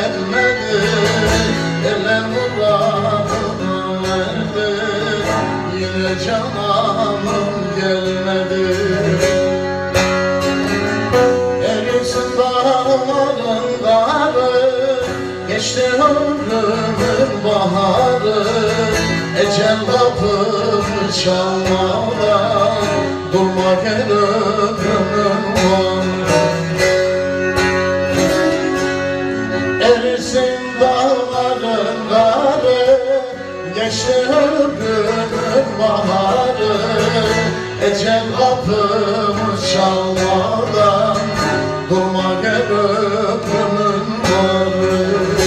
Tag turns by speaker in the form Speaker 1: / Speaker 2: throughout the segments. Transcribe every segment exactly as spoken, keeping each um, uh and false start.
Speaker 1: gelmedi, eller muradım erdi, yine cananım gelmedi. Erisin dağların karı, geçti ömrümün baharı, ecel kapımı çalmadan durma gel ömrümün varı. Erisin dağların karı, geçti ömrümün baharı, ecel kapımı çalmadan durma gel ömrümün varı.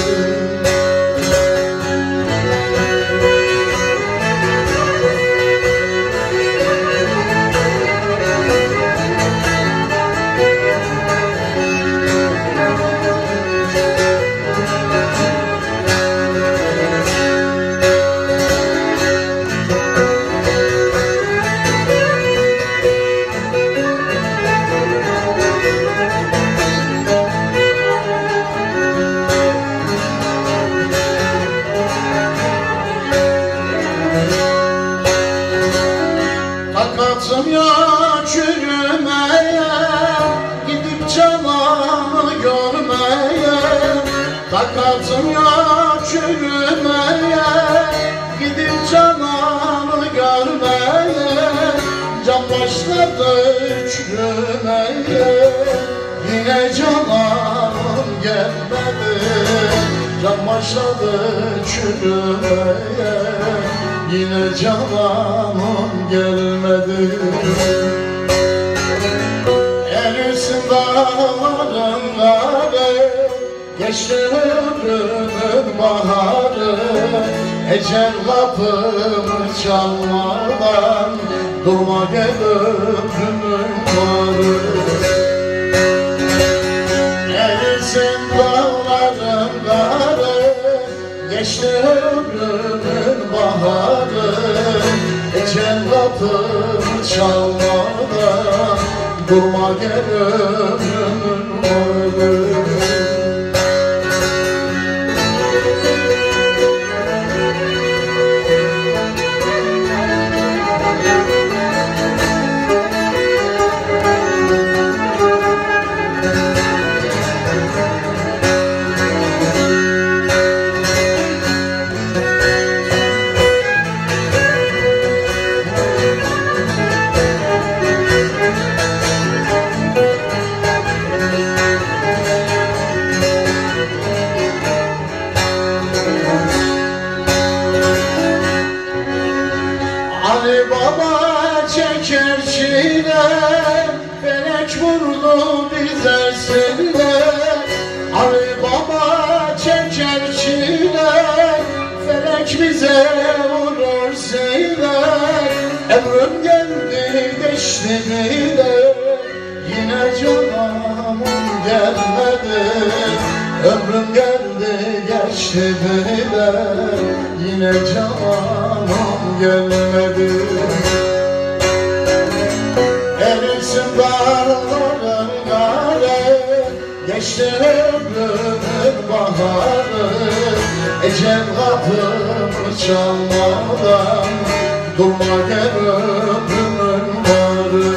Speaker 1: Takatım yok çürümeye, gidip cananı görmeye. Takatım yok çürümeye, gidip cananı görmeye. Can başladı çürümeye, yine cananım gelmedi. Can başladı çürümeye, yine cananım gelmedi. Erisin dağların karı, geçti ömrümün baharı, ecel kapımı çalmadan durma gel ömrümün varı. Erisin dağların karı, geçti ömrümün baharı, ecel kapımı çalmadan durma gel ömrümün varı. Ali Baba çeker çile, felek vurdu bize sille. Ali Baba çeker çile, felek bize vurur sille. Ömrüm geldi geçti bile, yine cananım gelmedi. Ömrüm geldi geçti bile, yine cananım gelmedi. Erisin dağların karı, geçti ömrümün baharı, ecel kapımı çalmadan durma gel ömrümün varı.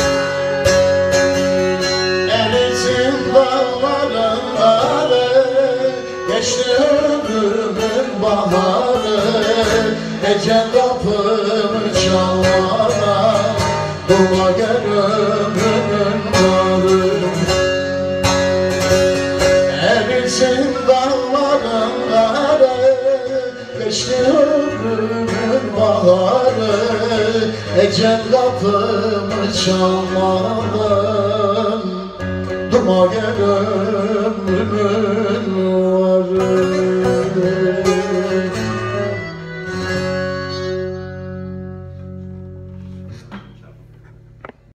Speaker 1: Erisin dağların karı, geçti ömrümün baharı, ecel kapımı çalmadan durma gel ömrümün varı. Erisin dağların karı, geçti ömrümün baharı, ecel kapımı çalmadan durma gel ömrümün